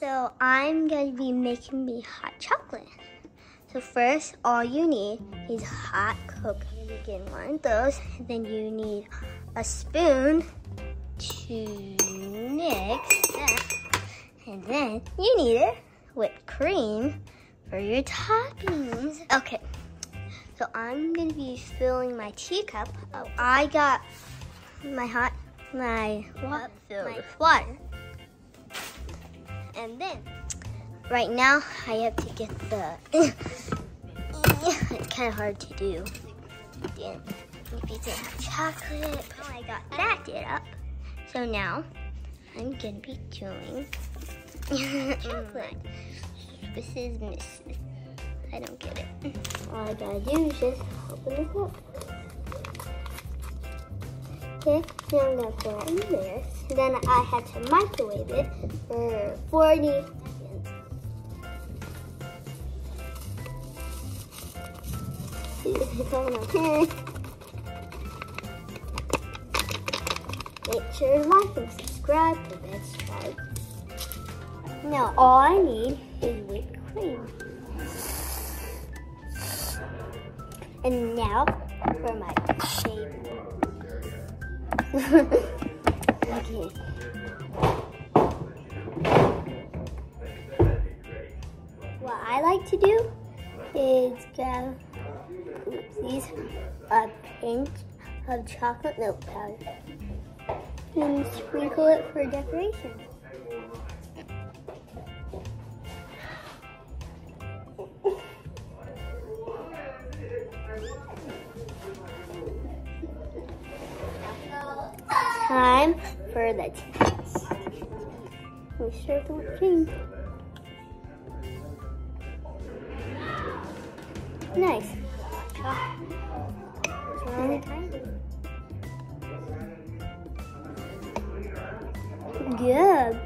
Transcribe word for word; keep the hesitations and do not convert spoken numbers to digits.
So I'm going to be making me hot chocolate. So first, all you need is hot cocoa. You get one of those, and then you need a spoon to mix that. And then you need it whipped cream for your toppings. Okay, so I'm going to be filling my teacup. Oh, I got my hot, my cup filled with water. And then, right now, I have to get the, it's kind of hard to do. Then, you can have chocolate. Oh, I got that did up. So now, I'm gonna be doing chocolate. This is Miss, I don't get it. All I gotta do is just open this up. Okay, now I'm gonna pour it in there. Then I had to microwave it for forty seconds. It's almost done. Make sure to like and subscribe to Bed's Tribe. Now all I need is whipped cream. And now for my shape. Okay. What I like to do is grab these a pinch of chocolate milk powder and sprinkle it for decoration. Time for the test. We serve the whipped cream. Nice. Good.